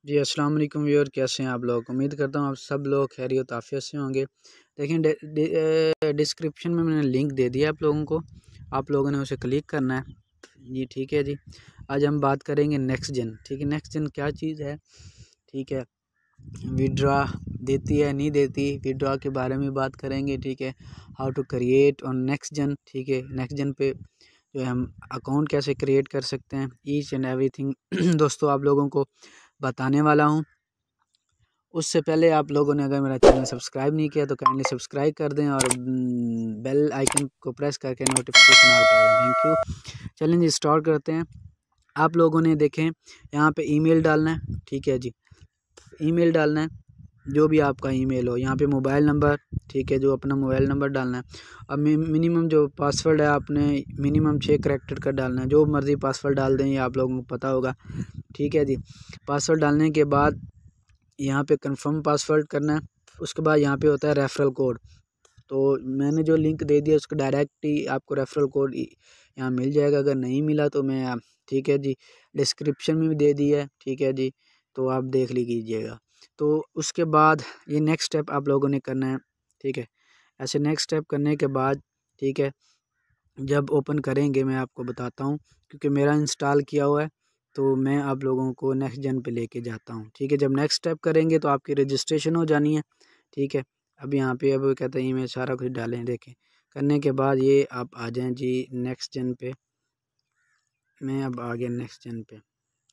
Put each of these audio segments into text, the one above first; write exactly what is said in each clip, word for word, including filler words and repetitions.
जी, अस्सलाम वालेकुम व्यूअर, कैसे हैं आप लोग। उम्मीद करता हूँ आप सब लोग खैरियत आफियत से होंगे। देखें, डिस्क्रिप्शन में मैंने लिंक दे दिया आप लोगों को, आप लोगों ने उसे क्लिक करना है जी। ठीक है जी, आज हम बात करेंगे नेक्स्ट जेन। ठीक है, नेक्स्ट जेन क्या चीज़ है, ठीक है, विड्रा देती है नहीं देती, विड्रा के बारे में बात करेंगे। ठीक है, how to create on next gen. ठीक है, नेक्स्ट जेन पे जो है हम अकाउंट कैसे क्रिएट कर सकते हैं, ईच एंड एवरीथिंग दोस्तों आप लोगों को बताने वाला हूँ। उससे पहले आप लोगों ने अगर मेरा चैनल सब्सक्राइब नहीं किया तो काइंडली सब्सक्राइब कर दें और बेल आइकन को प्रेस करके नोटिफिकेशन ऑल कर दें। Thank you. चलें जी, स्टार्ट करते हैं। आप लोगों ने देखें यहाँ पे ईमेल डालना है। ठीक है जी, ईमेल डालना है, जो भी आपका ईमेल हो। यहाँ पे मोबाइल नंबर, ठीक है, जो अपना मोबाइल नंबर डालना है। अब मिनिमम जो पासवर्ड है आपने मिनिमम छः करैक्टर का डालना है। जो मर्ज़ी पासवर्ड डाल दें, ये आप लोगों को पता होगा। ठीक है जी, पासवर्ड डालने के बाद यहाँ पे कंफर्म पासवर्ड करना है। उसके बाद यहाँ पे होता है रेफरल कोड। तो मैंने जो लिंक दे दिया उसको डायरेक्ट ही आपको रेफरल कोड यहाँ मिल जाएगा। अगर नहीं मिला तो मैं, ठीक है जी, डिस्क्रिप्शन में भी दे दिया है। ठीक है जी, तो आप देख लीजिएगा। तो उसके बाद ये नेक्स्ट स्टेप आप लोगों ने करना है। ठीक है, ऐसे नेक्स्ट स्टेप करने के बाद, ठीक है, जब ओपन करेंगे मैं आपको बताता हूँ, क्योंकि मेरा इंस्टॉल किया हुआ है तो मैं आप लोगों को नेक्स्ट जन पे लेके जाता हूँ। ठीक है, जब नेक्स्ट स्टेप करेंगे तो आपकी रजिस्ट्रेशन हो जानी है। ठीक है, अब यहाँ पे अब कहते हैं मैं सारा कुछ डालें, देखें, करने के बाद ये आप आ जाएं जी नेक्स्ट जन पे। मैं अब आ गया नेक्स्ट जन पे,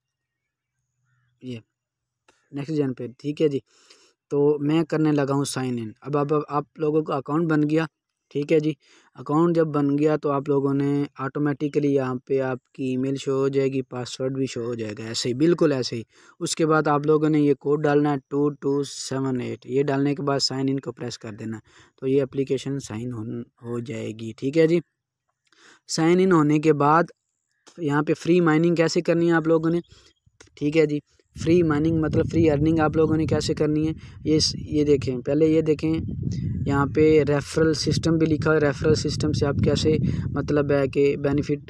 ये नेक्स्ट जन पे। ठीक है जी, तो मैं करने लगा हूँ साइन इन। अब अब आप लोगों का अकाउंट बन गया। ठीक है जी, अकाउंट जब बन गया तो आप लोगों ने ऑटोमेटिकली यहाँ पे आपकी ईमेल शो हो जाएगी, पासवर्ड भी शो हो जाएगा, ऐसे ही, बिल्कुल ऐसे ही। उसके बाद आप लोगों ने ये कोड डालना है टू टू सेवन एट। ये डालने के बाद साइन इन को प्रेस कर देना, तो ये एप्लीकेशन साइन हो, हो जाएगी। ठीक है जी, साइन इन होने के बाद यहाँ पे फ्री माइनिंग कैसे करनी है आप लोगों ने। ठीक है जी, फ्री माइनिंग मतलब फ्री अर्निंग आप लोगों ने कैसे करनी है, ये ये देखें, पहले ये देखें, यहाँ पे रेफरल सिस्टम भी लिखा है। रेफरल सिस्टम से आप कैसे, मतलब है कि बेनिफिट,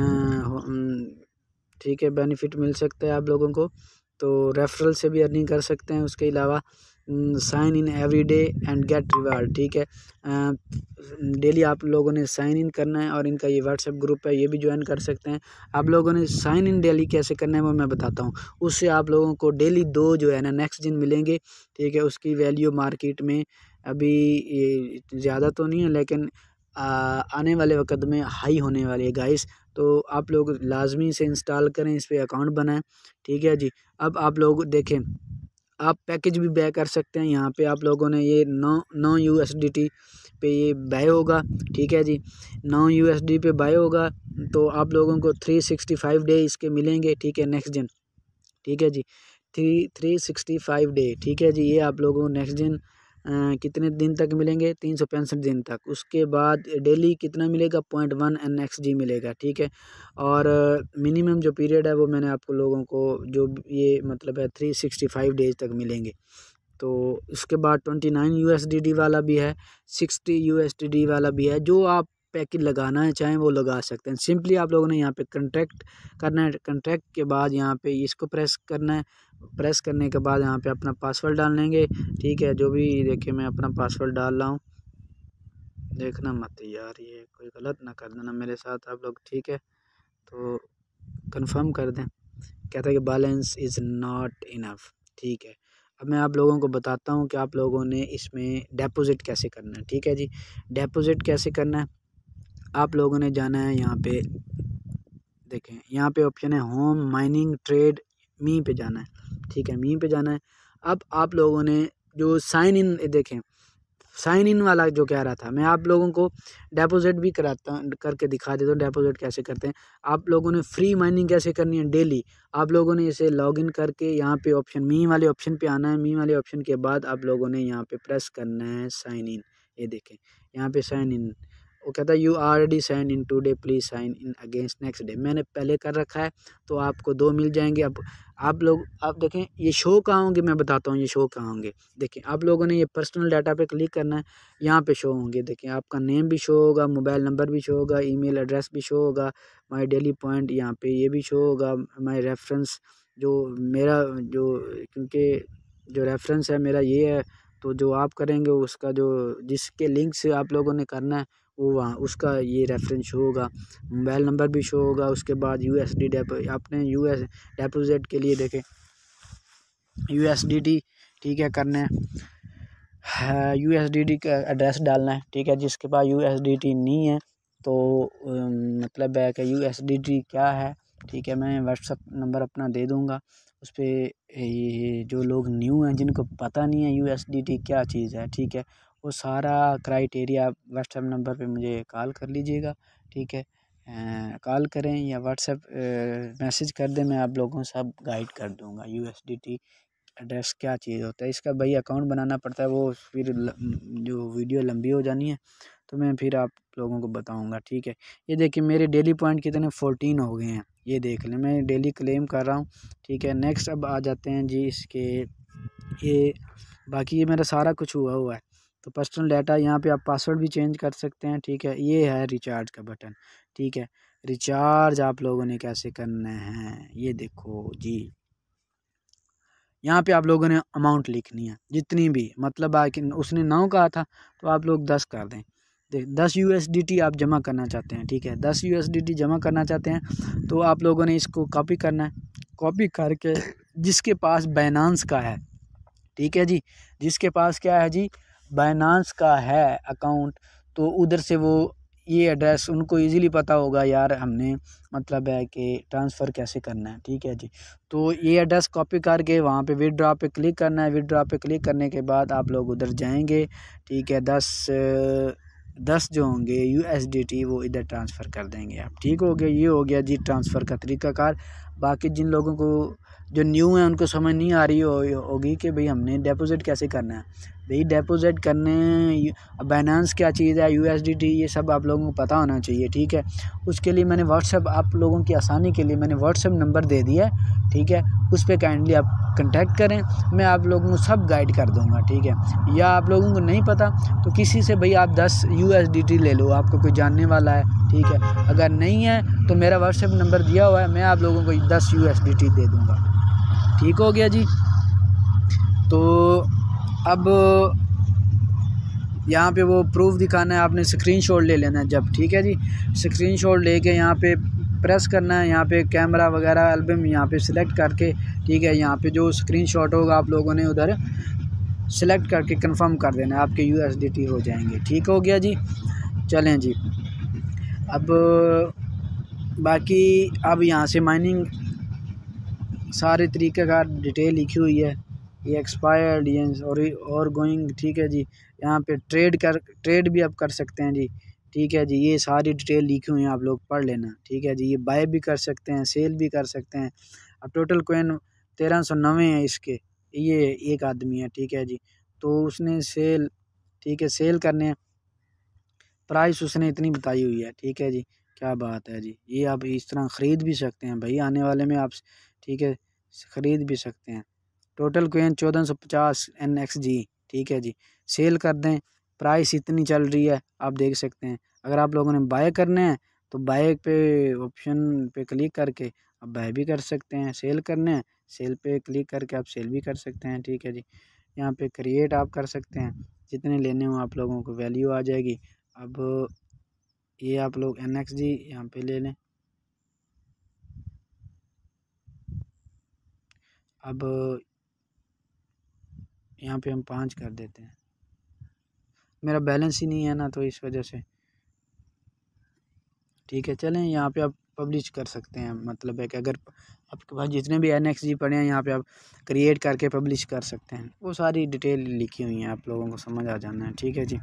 ठीक है, बेनिफिट मिल सकता है आप लोगों को, तो रेफरल से भी अर्निंग कर सकते हैं। उसके अलावा sign in every day and get reward. ठीक है, डेली आप लोगों ने साइन इन करना है और इनका ये व्हाट्सएप ग्रुप है, ये भी ज्वाइन कर सकते हैं। आप लोगों ने साइन इन डेली कैसे करना है वो मैं बताता हूँ। उससे आप लोगों को डेली दो जो है ना नेक्स्ट दिन मिलेंगे। ठीक है, उसकी वैल्यू मार्केट में अभी ये ज़्यादा तो नहीं है, लेकिन आ, आने वाले वक्त में हाई होने वाली है गाइस। तो आप लोग लाजमी से इंस्टॉल करें, इस पर अकाउंट बनाएं। ठीक है जी, अब आप लोग देखें, आप पैकेज भी बाय कर सकते हैं। यहाँ पे आप लोगों ने ये नौ नौ यू एस डी टी पे ये बाय होगा। ठीक है जी, नौ यू एस डी पे बाय होगा, तो आप लोगों को थ्री सिक्सटी फाइव डे इसके मिलेंगे। ठीक है, नेक्स्ट दिन। ठीक है जी, three three sixty five day. ठीक है जी, ये आप लोगों को नेक्स्ट दिन कितने दिन तक मिलेंगे, तीन सौ पैंसठ दिन तक। उसके बाद डेली कितना मिलेगा, point one N X G मिलेगा। ठीक है, और मिनिमम जो पीरियड है वो मैंने आपको लोगों को जो ये मतलब है थ्री सिक्सटी फाइव डेज तक मिलेंगे। तो उसके बाद twenty nine U S D D वाला भी है, sixty U S D D वाला भी है। जो आप पैकेज लगाना है चाहें वो लगा सकते हैं। सिंपली आप लोगों ने यहाँ पे कॉन्ट्रैक्ट करना है। कॉन्ट्रैक्ट के बाद यहाँ पे इसको प्रेस करना है। प्रेस करने के बाद यहाँ पे अपना पासवर्ड डाल लेंगे। ठीक है, जो भी देखिए मैं अपना पासवर्ड डाल रहा हूँ, देखना मत यार, ये कोई गलत ना कर देना मेरे साथ आप लोग। ठीक है, तो कंफर्म कर दें। कहता है कि बैलेंस इज़ नॉट इनफ। ठीक है, अब मैं आप लोगों को बताता हूँ कि आप लोगों ने इसमें डिपॉजिट कैसे करना है। ठीक है जी, डिपॉजिट कैसे करना है, आप लोगों ने जाना है यहाँ पे, देखें यहाँ पे ऑप्शन है होम, माइनिंग, ट्रेड, मी पे जाना है। ठीक है, मी पे जाना है। अब आप लोगों ने जो साइन इन, देखें साइन इन वाला जो कह रहा था, मैं आप लोगों को डिपॉजिट भी कराता करके दिखा देता हूँ डिपॉजिट कैसे करते हैं। आप लोगों ने फ्री माइनिंग कैसे करनी है, डेली आप लोगों ने इसे लॉगिन करके यहाँ पे ऑप्शन मी वाले ऑप्शन पे आना है। मी वाले ऑप्शन के बाद आप लोगों ने यहाँ पे प्रेस करना है साइन इन। ये देखें यहाँ पे साइन इन, वो कहता है you already sign in today, please sign in against next day. मैंने पहले कर रखा है तो आपको दो मिल जाएंगे। अब आप लोग आप देखें ये शो कहाँ होंगे, मैं बताता हूँ ये शो कहाँ होंगे। देखें आप लोगों ने ये पर्सनल डाटा पे क्लिक करना है, यहाँ पे शो होंगे। देखें आपका नेम भी शो होगा, मोबाइल नंबर भी शो होगा, ईमेल एड्रेस भी शो होगा, माय डेली पॉइंट यहाँ पे ये भी शो होगा, माय रेफरेंस जो मेरा जो क्योंकि जो रेफरेंस है मेरा ये है, तो जो आप करेंगे उसका जो जिसके लिंक से आप लोगों ने करना है वो वहाँ उसका ये रेफरेंस शो होगा, मोबाइल नंबर भी शो होगा। उसके बाद यूएसडी डेपो आपने यूएस डिपॉजिट के लिए देखें यूएसडीटी ठीक है करना है, यूएसडीटी का एड्रेस डालना है ठीक है। जिसके पास यूएसडीटी नहीं है तो मतलब है कि यूएसडीटी क्या है ठीक है, मैं व्हाट्सअप नंबर अपना दे दूँगा उस पर। ये जो लोग न्यू हैं जिनको पता नहीं है यूएसडीटी क्या चीज़ है ठीक है, वो सारा क्राइटेरिया व्हाट्सएप नंबर पे मुझे कॉल कर लीजिएगा ठीक है। कॉल करें या व्हाट्सएप मैसेज कर दें, मैं आप लोगों को सब गाइड कर दूँगा यूएसडीटी एड्रेस क्या चीज़ होता है। इसका भाई अकाउंट बनाना पड़ता है, वो फिर जो वीडियो लंबी हो जानी है तो मैं फिर आप लोगों को बताऊंगा ठीक है। ये देखिए मेरे डेली पॉइंट कितने फोर्टीन हो गए हैं, ये देख लें, मैं डेली क्लेम कर रहा हूँ ठीक है। नेक्स्ट अब आ जाते हैं जी इसके, ये बाकी ये मेरा सारा कुछ हुआ हुआ है। तो पर्सनल डाटा यहाँ पे आप पासवर्ड भी चेंज कर सकते हैं ठीक है। ये है रिचार्ज का बटन ठीक है। रिचार्ज आप लोगों ने कैसे करना है ये देखो जी, यहाँ पे आप लोगों ने अमाउंट लिखनी है जितनी भी, मतलब आ उसने नौ कहा था तो आप लोग दस कर दें। देख दस यूएसडीटी आप जमा करना चाहते हैं ठीक है, दस यूएसडीटी जमा करना चाहते हैं तो आप लोगों ने इसको कॉपी करना है। कॉपी करके जिसके पास बाइनेंस का है ठीक है जी, जिसके पास क्या है जी बाइनेंस का है अकाउंट, तो उधर से वो ये एड्रेस उनको इजीली पता होगा यार हमने मतलब है कि ट्रांसफ़र कैसे करना है ठीक है जी। तो ये एड्रेस कॉपी करके वहाँ पे विदड्रॉ पे क्लिक करना है। विदड्रॉ पे क्लिक करने के बाद आप लोग उधर जाएंगे ठीक है, दस दस जो होंगे यूएसडीटी वो इधर ट्रांसफ़र कर देंगे आप, ठीक हो गया। ये हो गया जी ट्रांसफ़र का तरीक़ाकार। बाकी जिन लोगों को जो न्यू है उनको समझ नहीं आ रही हो, होगी कि भाई हमने डिपॉजिट कैसे करना है। भाई डिपॉजिट करने बाइनेंस क्या चीज़ है, यूएसडीटी, ये सब आप लोगों को पता होना चाहिए ठीक है। उसके लिए मैंने व्हाट्सएप आप लोगों की आसानी के लिए मैंने व्हाट्सएप नंबर दे दिया है ठीक है, उस पर काइंडली आप कांटेक्ट करें, मैं आप लोगों को सब गाइड कर दूंगा ठीक है। या आप लोगों को नहीं पता तो किसी से भाई आप दस यूएसडीटी ले लो, आपको कोई जानने वाला है ठीक है। अगर नहीं है तो मेरा व्हाट्सएप नंबर दिया हुआ है, मैं आप लोगों को दस यूएसडीटी दे दूँगा, ठीक हो गया जी। तो अब यहाँ पे वो प्रूफ दिखाना है, आपने स्क्रीनशॉट ले लेना है जब, ठीक है जी। स्क्रीनशॉट लेके यहाँ पे प्रेस करना है, यहाँ पे कैमरा वगैरह एल्बम यहाँ पे सिलेक्ट करके, ठीक है। यहाँ पे जो स्क्रीनशॉट होगा आप लोगों ने उधर सिलेक्ट करके कंफर्म कर देना है, आपके यूएसडीटी हो जाएंगे, ठीक हो गया जी। चलें जी, अब बाकी अब यहाँ से माइनिंग सारे तरीके का डिटेल लिखी हुई है, ये एक्सपायर्ड ये और और गोइंग, ठीक है जी। यहाँ पे ट्रेड कर ट्रेड भी आप कर सकते हैं जी, ठीक है जी। ये सारी डिटेल लिखी हुई है, आप लोग पढ़ लेना, ठीक है जी। ये बाय भी कर सकते हैं, सेल भी कर सकते हैं। अब टोटल कोइन तेरह सौ नवे हैं इसके, ये एक आदमी है, ठीक है जी। तो उसने सेल, ठीक है, सेल करने प्राइस उसने इतनी बताई हुई है, ठीक है जी। क्या बात है जी, ये आप इस तरह ख़रीद भी सकते हैं भाई, आने वाले में आप, ठीक है, ख़रीद भी सकते हैं। टोटल कोइन चौदह सौ पचास एन एक्स जी, ठीक है जी। सेल कर दें, प्राइस इतनी चल रही है, आप देख सकते हैं। अगर आप लोगों ने बाय करने हैं तो बाय पे ऑप्शन पे क्लिक करके आप बाय भी कर सकते हैं। सेल करने हैं, सेल पे क्लिक करके आप सेल भी कर सकते हैं, ठीक है जी। यहाँ पे क्रिएट आप कर सकते हैं, जितने लेने हो आप लोगों को वैल्यू आ जाएगी। अब ये आप लोग एन एक्स जी यहाँ पे ले लें। अब यहाँ पे हम पाँच कर देते हैं, मेरा बैलेंस ही नहीं है ना, तो इस वजह से, ठीक है। चलें, यहाँ पे आप पब्लिश कर सकते हैं, मतलब है कि अगर आपके पास जितने भी एन एक्स जी पड़े हैं यहाँ पे आप क्रिएट करके पब्लिश कर सकते हैं। वो सारी डिटेल लिखी हुई हैं, आप लोगों को समझ आ जाना है, ठीक है जी।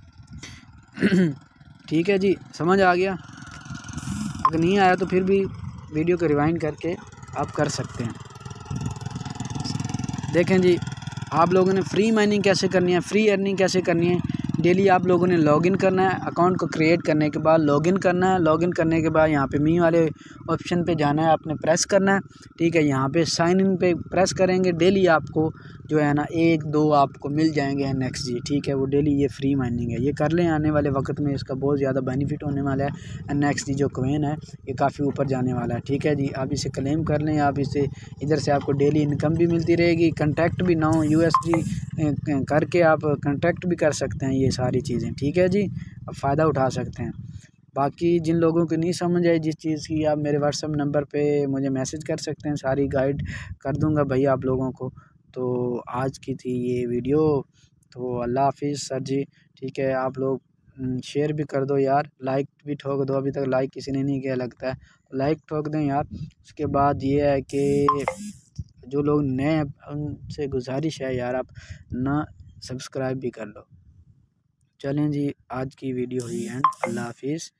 ठीक है जी, समझ आ गया। अगर नहीं आया तो फिर भी वीडियो को रिवाइंड करके आप कर सकते हैं। देखें जी, आप लोगों ने फ्री माइनिंग कैसे करनी है, फ्री अर्निंग कैसे करनी है, डेली आप लोगों ने लॉगिन करना है। अकाउंट को क्रिएट करने के बाद लॉगिन करना है। लॉगिन करने के बाद यहाँ पे मी वाले ऑप्शन पे जाना है, आपने प्रेस करना है, ठीक है। यहाँ पे साइन इन पे प्रेस करेंगे। डेली आपको जो है ना एक दो आपको मिल जाएंगे एन एक्स जी, ठीक है। वो डेली ये फ्री माइनिंग है, ये कर लें। आने वाले वक्त में इसका बहुत ज़्यादा बेनिफिट होने वाला है। एन एक्स जी जो कॉइन है ये काफ़ी ऊपर जाने वाला है, ठीक है जी। आप इसे क्लेम कर लें। आप इसे इधर से आपको डेली इनकम भी मिलती रहेगी। कंटैक्ट भी ना हो यू एस डी करके आप कंटैक्ट भी कर सकते हैं, ये सारी चीज़ें, ठीक है जी। आप फ़ायदा उठा सकते हैं। बाकी जिन लोगों को नहीं समझ आई जिस चीज़ की, आप मेरे व्हाट्सअप नंबर पे मुझे मैसेज कर सकते हैं, सारी गाइड कर दूंगा भाई आप लोगों को। तो आज की थी ये वीडियो, तो अल्लाह हाफिज़ सर जी, ठीक है। आप लोग शेयर भी कर दो यार, लाइक भी ठोक दो। अभी तक लाइक किसी ने नहीं किया लगता है, तो लाइक ठोक दें यार। उसके बाद ये है कि जो लोग नए हैं उनसे गुजारिश है यार, आप ना सब्सक्राइब भी कर लो। चलें जी, आज की वीडियो हुई एंड, अल्लाह हाफिज़।